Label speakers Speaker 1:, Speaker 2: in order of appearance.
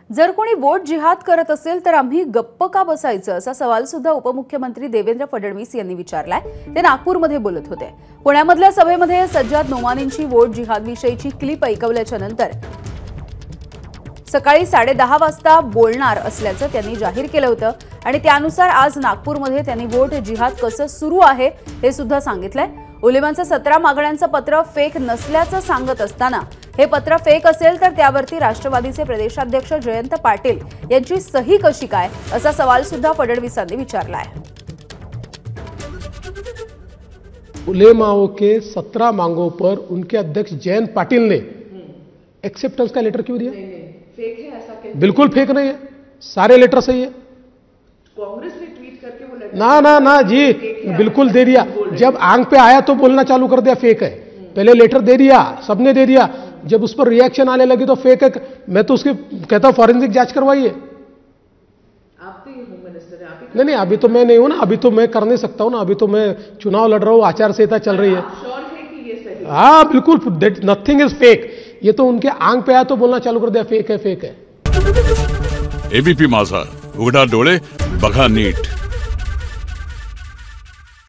Speaker 1: जर कोणी वोट जिहाद करत असेल तर आम्ही गप्प का बसायचं असा सवाल सुद्धा उपमुख्यमंत्री देवेंद्र फडणवीस यांनी विचारलाय। ते नागपूरमध्ये बोलत होते। पुण्यामधल्या सभेमध्ये सज्जाद नोमानींची वोट जिहाद विषयीची क्लिप ऐकवल्याच्या नंतर सकाळी 10:30 वाजता बोलणार असल्याचं त्यांनी जाहीर केलं होतं आणि त्यानुसार आज नागपूरमध्ये त्यांनी वोट जिहाद कसं सुरू आहे हे सुद्धा सांगितलंय। उलेमांचं 17 मागण्यांचं पत्र फेक नसल्याचं सांगत असताना हे पत्र फेक असेल तर त्यावरती राष्ट्रवादीचे प्रदेशाध्यक्ष जयंत पाटील यांची सही कशी काय असा सवाल सुद्धा फडणवीसांनी विचारलाय।
Speaker 2: उलेमाओं के 17 मांगों पर उनके अध्यक्ष जयंत पाटिल ने एक्सेप्टेंस का लेटर क्यों दिया?
Speaker 3: फेक है ऐसा कहते?
Speaker 2: बिल्कुल फेक नहीं है, सारे लेटर सही है।
Speaker 3: कांग्रेस ने ट्वीट करके वो लेटर
Speaker 2: ना जी, बिल्कुल दे दिया। जब आंख पे आया तो बोलना चालू कर दिया फेक है। पहले लेटर दे दिया, सबने दे दिया, जब उस पर रिएक्शन आने लगी तो फेक है। मैं तो उसकी कहता हूं फॉरेंसिक जांच करवाइए।
Speaker 3: आप तो होम मिनिस्टर हैं, आप
Speaker 2: नहीं, अभी तो मैं नहीं हूं ना, अभी तो मैं कर नहीं सकता हूं ना, अभी तो मैं चुनाव लड़ रहा हूं, आचार संहिता चल रही है।
Speaker 3: श्योर है कि ये सही है?
Speaker 2: हाँ बिल्कुल, नथिंग इज फेक। ये तो उनके आंख पे आया तो बोलना चालू कर दिया फेक है, फेक है।
Speaker 4: एबीपी माझा, उघडा डोळे बघा नीट।